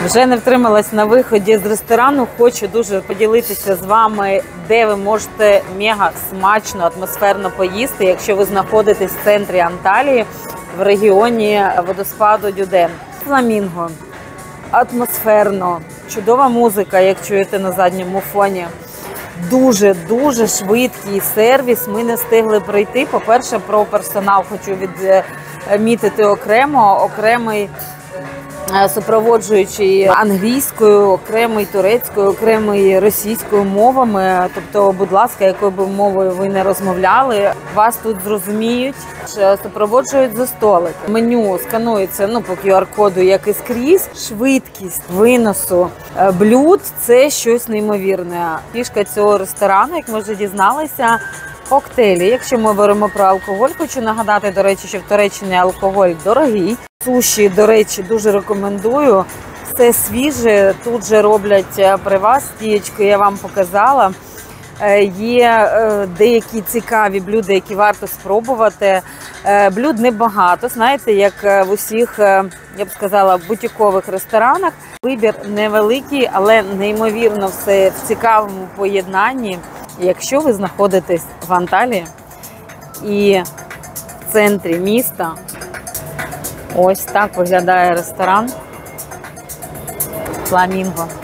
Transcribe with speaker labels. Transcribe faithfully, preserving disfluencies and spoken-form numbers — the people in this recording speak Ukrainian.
Speaker 1: Вже не втрималась на виході з ресторану. Хочу дуже поділитися з вами, де ви можете мега смачно, атмосферно поїсти, якщо ви знаходитесь в центрі Анталії, в регіоні водоспаду Дюден. Фламінго. Атмосферно. Чудова музика, як чуєте на задньому фоні. Дуже-дуже швидкий сервіс. Ми не встигли пройти. По-перше, про персонал хочу відмітити окремо. Окремий супроводжуючий англійською, окремий турецькою, окремий російською мовами. Тобто, будь ласка, якою б мовою ви не розмовляли, вас тут зрозуміють, супроводжують за столик. Меню сканується ну, по ку ар-коду, як і скрізь. Швидкість виносу блюд – це щось неймовірне. Фішка цього ресторану, як ми вже дізналися, коктейлі. Якщо ми говоримо про алкоголь, хочу нагадати, до речі, що в Туреччині алкоголь дорогий. Суші, до речі, дуже рекомендую. Все свіже, тут же роблять при вас. Стієчку я вам показала. Є деякі цікаві блюда, які варто спробувати. Блюд небагато, знаєте, як в усіх, я б сказала, бутікових ресторанах. Вибір невеликий, але неймовірно все в цікавому поєднанні. Якщо ви знаходитесь в Анталії і в центрі міста, ось так виглядає ресторан Фламінго.